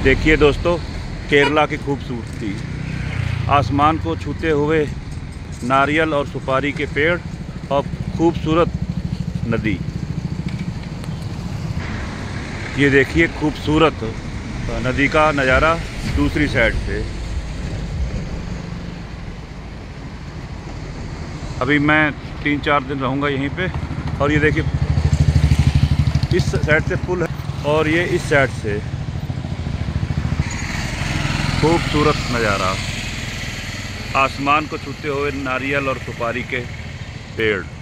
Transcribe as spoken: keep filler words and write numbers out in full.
देखिए दोस्तों, केरला की खूबसूरती, आसमान को छूते हुए नारियल और सुपारी के पेड़ और खूबसूरत नदी। ये देखिए खूबसूरत नदी का नज़ारा दूसरी साइड से। अभी मैं तीन चार दिन रहूँगा यहीं पे। और ये देखिए इस साइड से पुल है और ये इस साइड से। खूबसूरत नज़ारा, आसमान को छूते हुए नारियल और सुपारी के पेड़।